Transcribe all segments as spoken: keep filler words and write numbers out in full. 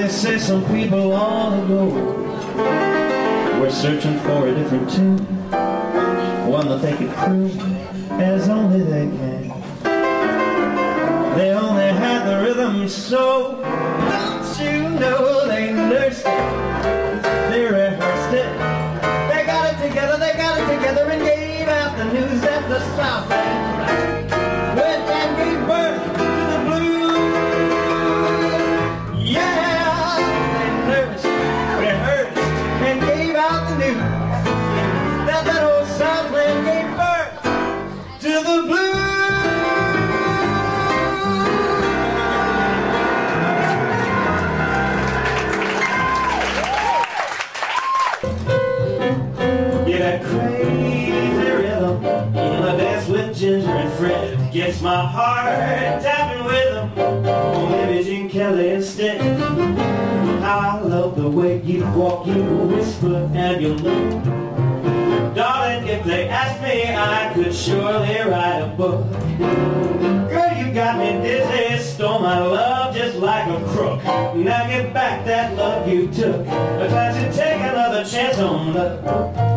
They say some people long ago were searching for a different tune, one that they could prove as only they can. They only had the rhythm, so don't you know they nursed it, they rehearsed it, they got it together, they got it together and gave out the news that the South End went and gave birth to the blues. Yeah, they nursed, rehearsed, and gave out the news that that old Southland gave birth to the blues. That crazy rhythm in a dance with Ginger and Fred gets my heart tapping with them. Oh, maybe Gene Kelly instead. How I love the way you walk, you whisper, and you look. Darling, if they asked me, I could surely write a book. Girl, you got me dizzy, stole my love just like a crook. Now get back that love you took. But time to take another chance on love.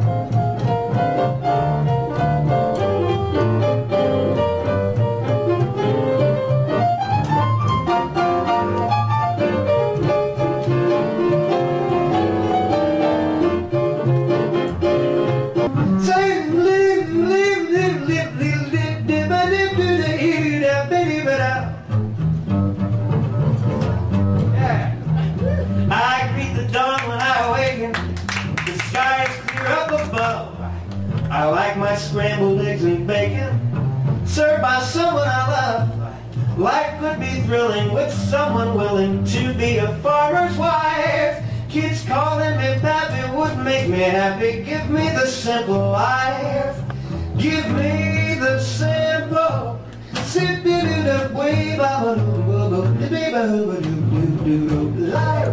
I like my scrambled eggs and bacon served by someone I love. Life could be thrilling with someone willing to be a farmer's wife. Kids calling me pappy would make me happy. Give me the simple life. Give me the simple. Life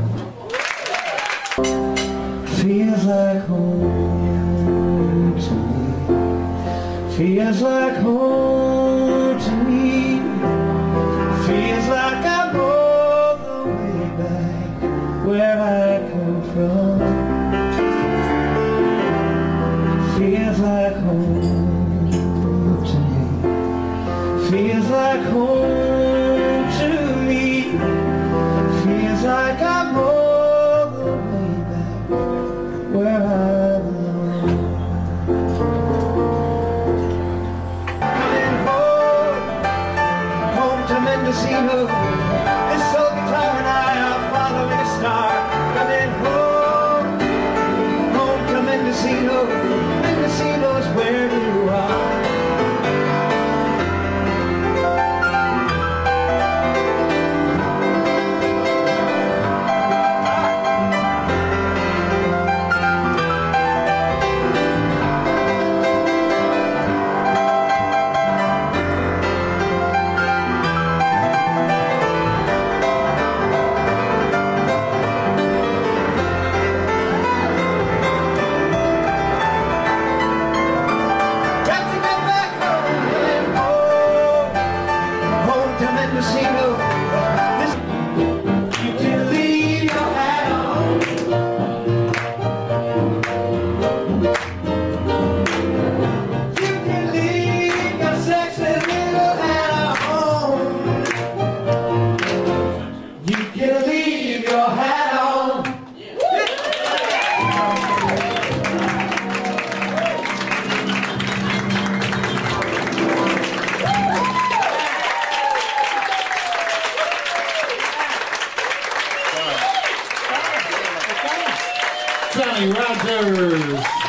feels like home to me. Feels like home to me. Feels like I'm all the way back where I come from. Feels like home to me. Feels like home to me. Feels like I'm all the way back where I belong. Mendocino, this soul guitar and I are following a star. Coming home, home to Mendocino. Mendocino's where you are. Johnny Rogers.